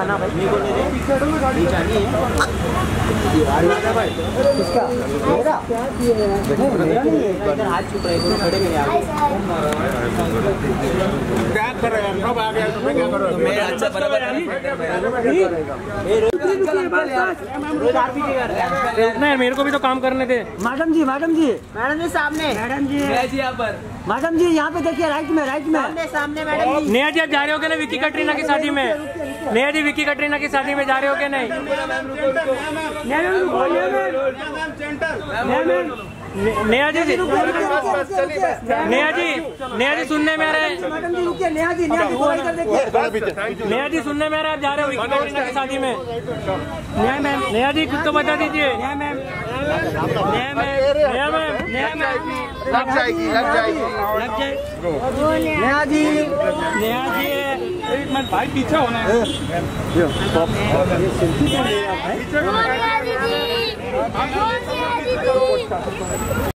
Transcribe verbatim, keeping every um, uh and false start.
ना भाई मेरे को ले दे जानी है भाई किसका मेरा मेरा नहीं है इधर हाथ छुप रहे हैं खड़े में यार क्या कर रहे हैं सब आ गया तो मैं क्या कर रहा हूं मैं अच्छा बराबर नहीं ये रोज रोज मेरे को भी तो काम करने दे। Madam ji madam ji madam ji सामने मैडम जी जी यहाँ पर मैडम जी यहाँ पे देखिए राइट में राइट में सामने सामने मैडम जी। नेहा जी आप जा रहे हो क्या ना विक्की कटरीना की शादी में? नेहा जी विक्की कटरीना की शादी में जा रहे हो क्या नहीं? नेहा जी नेहा जी नेहा जी सुनने में आ रहे हैं नेहा जी नेहा जी सुनने में आ रहे हैं आप जा रहे हो विक्की कटरीना की शादी में? नेहा मैम नेहा जी कुछ तो बता दीजिए। Neha ma'am Neha ma'am Neha ma'am Neha ma'am लग जाएगी लग जाएगी लग जाएगी नेहा जी नेहा जी एक मिनट भाई पीछे होना है।